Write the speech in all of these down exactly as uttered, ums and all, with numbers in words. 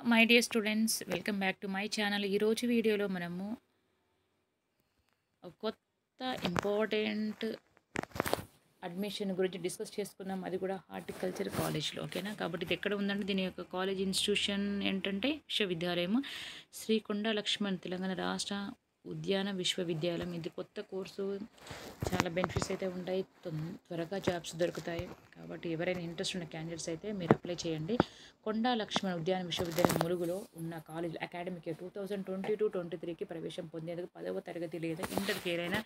My dear students, welcome back to my channel. ఈరోజు వీడియోలో మనము ఒక కొత్త ఇంపార్టెంట్ అడ్మిషన్ గురించి డిస్కస్ చేసుకున్నాం. అది కూడా హార్టికల్చర్ కాలేజ్లో. ఓకేనా? కాబట్టి ఇది ఎక్కడ ఉందంటే దీని యొక్క కాలేజ్ ఇన్స్టిట్యూషన్ ఏంటంటే విశ్వవిద్యాలయం శ్రీ కొండా లక్ష్మణ్ తెలంగాణ రాష్ట్ర ఉద్యాన విశ్వవిద్యాలయం. ఇది కొత్త కోర్సు, చాలా బెనిఫిట్స్ అయితే ఉంటాయి, త్వరగా జాబ్స్ దొరుకుతాయి. కాబట్టి ఎవరైనా ఇంట్రెస్ట్ ఉన్న క్యాండిడేట్స్ అయితే మీరు అప్లై చేయండి. కొండా లక్ష్మణ్ ఉద్యాన విశ్వవిద్యాలయం ములుగులో ఉన్న college academic two thousand twenty two twenty త్రీకి ప్రవేశం పొందేందుకు పదవ తరగతి లేదా ఇంటర్ ఫెయిల్ అయిన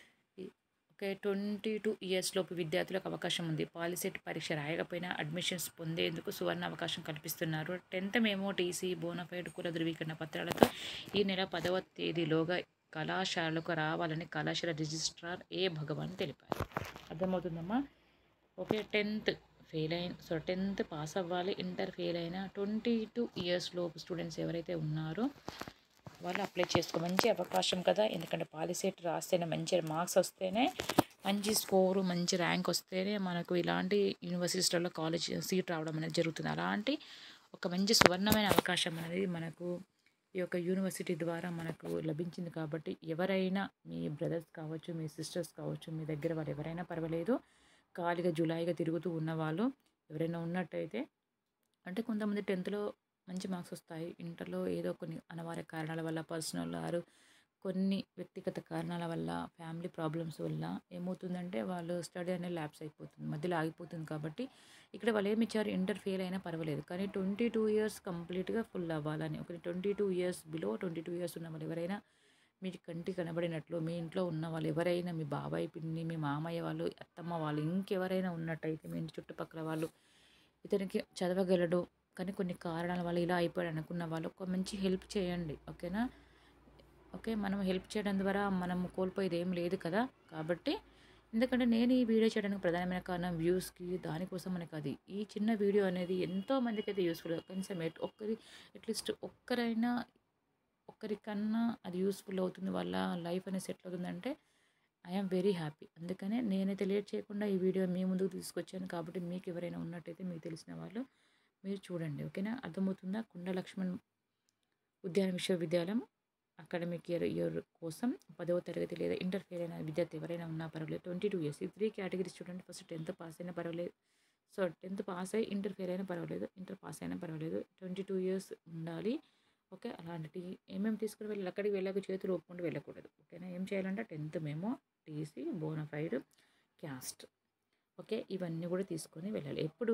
ఓకే ట్వంటీ టూ ఇయర్స్ లోపు విద్యార్థులకు అవకాశం ఉంది. పాలిసెట్ పరీక్ష రాయకపోయినా అడ్మిషన్స్ పొందేందుకు సువర్ణ అవకాశం కల్పిస్తున్నారు. టెన్త్ మేమో టీసీ బోనఫైడ్ కుల ధృవీకరణ పత్రాలతో ఈ నెల పదవ తేదీలోగా కళాశాలకు రావాలని కళాశాల రిజిస్ట్రార్ ఏ భగవాన్ తెలిపారు. అర్థమవుతుందమ్మా? ఓకే, టెన్త్ ఫెయిల్ అయిన సో టెన్త్ పాస్ అవ్వాలి. ఇంటర్ ఫెయిల్ అయిన ట్వంటీ టూ ఇయర్స్ లోపు స్టూడెంట్స్ ఎవరైతే ఉన్నారో వాళ్ళు అప్లై చేసుకో. మంచి అవకాశం కదా, ఎందుకంటే పాలిసెట్ రాస్తేనే మంచి మార్క్స్ వస్తేనే, మంచి స్కోరు, మంచి ర్యాంక్ వస్తేనే మనకు ఇలాంటి యూనివర్సిటీస్లలో కాలేజ్ సీట్ రావడం అనేది జరుగుతుంది. అలాంటి ఒక మంచి సువర్ణమైన అవకాశం అనేది మనకు ఈ యొక్క యూనివర్సిటీ ద్వారా మనకు లభించింది. కాబట్టి ఎవరైనా మీ బ్రదర్స్ కావచ్చు, మీ సిస్టర్స్ కావచ్చు, మీ దగ్గర వాళ్ళు ఎవరైనా పర్వాలేదు, ఖాళీగా జులాయిగా తిరుగుతూ ఉన్నవాళ్ళు ఎవరైనా ఉన్నట్టయితే, అంటే కొంతమంది టెన్త్లో మంచి మార్క్స్ వస్తాయి, ఇంటర్లో ఏదో కొన్ని అనివార్య కారణాల వల్ల, పర్సనల్ ఆరు కొన్ని వ్యక్తిగత కారణాల వల్ల, ఫ్యామిలీ ప్రాబ్లమ్స్ వల్ల ఏమవుతుందంటే వాళ్ళు స్టడీ అనేది ల్యాప్స్ అయిపోతుంది, మధ్యలో ఆగిపోతుంది. కాబట్టి ఇక్కడ వాళ్ళు ఏమి ఇచ్చారు, ఇంటర్ ఫెయిల్ అయినా పర్వాలేదు, కానీ ట్వంటీ టూ ఇయర్స్ కంప్లీట్గా ఫుల్ అవ్వాలని. ఒక twenty two years below twenty two years ఉన్న వాళ్ళు ఎవరైనా, మీ కంటి కనబడినట్లు మీ ఇంట్లో ఉన్న వాళ్ళు ఎవరైనా, మీ బాబాయ్ పిన్ని, మీ మామయ్య వాళ్ళు, అత్తమ్మ వాళ్ళు, ఇంకెవరైనా ఉన్నట్టయితే, మీ ఇంటి చుట్టుపక్కల వాళ్ళు, ఇతనికి చదవగలడు కానీ కొన్ని కారణాల వల్ల ఇలా అయిపోయాడు అనుకున్న వాళ్ళు ఒక మంచి హెల్ప్ చేయండి. ఓకేనా? ఓకే, మనం హెల్ప్ చేయడం ద్వారా మనం కోల్పోయేది ఏం లేదు కదా. కాబట్టి ఎందుకంటే నేను ఈ వీడియో చేయడానికి ప్రధానమైన కారణం వ్యూస్కి, దానికోసం మనకు అది ఈ చిన్న వీడియో అనేది ఎంతో మందికి అయితే యూస్ఫుల్. కనీసం ఒక్కరి అట్లీస్ట్ ఒక్కరైనా ఒక్కరికన్నా అది యూస్ఫుల్ అవుతుంది, వాళ్ళ లైఫ్ అనేది సెటిల్ అవుతుందంటే ఐఎమ్ వెరీ హ్యాపీ. అందుకనే నేనైతే లేట్ చేయకుండా ఈ వీడియో మీ ముందుకు తీసుకొచ్చాను. కాబట్టి మీకు ఎవరైనా ఉన్నట్టయితే, మీకు తెలిసిన వాళ్ళు మీరు చూడండి. ఓకేనా? అర్థమవుతుందా? కొండా లక్ష్మణ్ ఉద్యాన విశ్వవిద్యాలయం అకాడమిక్ ఇయర్ ఇయర్ కోసం పదవ తరగతి లేదా ఇంటర్ ఫెయిల్ అయిన విద్యార్థి ఎవరైనా ఉన్నా పర్వాలేదు. ట్వంటీ టూ ఇయర్స్ ఈ త్రీ కేటగిరీస్ చూడండి. ఫస్ట్ టెన్త్ పాస్ అయినా పర్వాలేదు, సో టెన్త్ పాస్ అయ్యి ఇంటర్ ఫెయిల్ అయినా పర్వాలేదు, ఇంటర్ పాస్ అయినా పర్వాలేదు, ట్వంటీ టూ ఇయర్స్ ఉండాలి. ఓకే, అలాంటి ఏమేమి తీసుకుని వెళ్ళాలి, అక్కడికి వెళ్ళక చేతులు ఒప్పుకుంటూ వెళ్ళకూడదు. ఓకేనా? ఏం చేయాలంటే tenth memo, TC, bonafide, caste, okay, ఇవన్నీ కూడా తీసుకొని వెళ్ళాలి. ఎప్పుడు?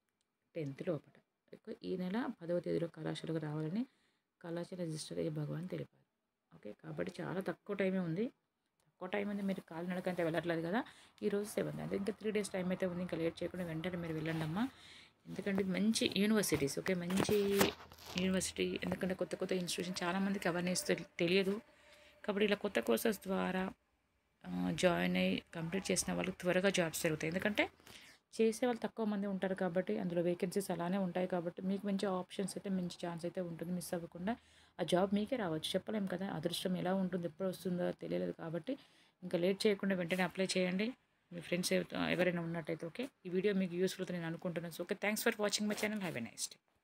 టెన్త్ లోపల. ఈ నెల పదవ తేదీలో కళాశాలకు రావాలని కళాశాల రిజిస్టర్ ఏ భగవాన్ తెలిపారు. ఓకే, కాబట్టి చాలా తక్కువ టైమే ఉంది, తక్కువ టైం ఉంది. మీరు కాలినడకంటే వెళ్ళట్లేదు కదా. ఈరోజు సెవెంత్ అంటే ఇంకా త్రీ డేస్ టైం అయితే ఉంది. ఇంకా లేట్ చేయకుండా వెంటనే మీరు వెళ్ళండి అమ్మా. ఎందుకంటే మంచి యూనివర్సిటీస్, ఓకే, మంచి యూనివర్సిటీ. ఎందుకంటే కొత్త కొత్త ఇన్స్టిట్యూషన్ చాలామందికి అవేర్నెస్ తెలియదు. కాబట్టి ఇలా కొత్త కోర్సెస్ ద్వారా జాయిన్ అయ్యి కంప్లీట్ చేసిన వాళ్ళకి త్వరగా జాబ్స్ జరుగుతాయి. ఎందుకంటే చేసే వాళ్ళు తక్కువ మంది ఉంటారు కాబట్టి అందులో వేకెన్సీస్ అలానే ఉంటాయి. కాబట్టి మీకు మంచి ఆప్షన్స్ అయితే, మంచి ఛాన్స్ అయితే ఉంటుంది. మిస్ అవ్వకుండా ఆ జాబ్ మీకే రావచ్చు, చెప్పలేం కదా. అదృష్టం ఎలా ఉంటుంది, ఎప్పుడు వస్తుందో తెలియలేదు. కాబట్టి ఇంకా లేట్ చేయకుండా వెంటనే అప్లై చేయండి. మీ ఫ్రెండ్స్ ఎవరైనా ఉన్నట్టయితే. ఓకే, ఈ వీడియో మీకు యూస్ఫుల్ నేను అనుకుంటున్నాను. So okay, thanks for watching my channel. Have a nice day.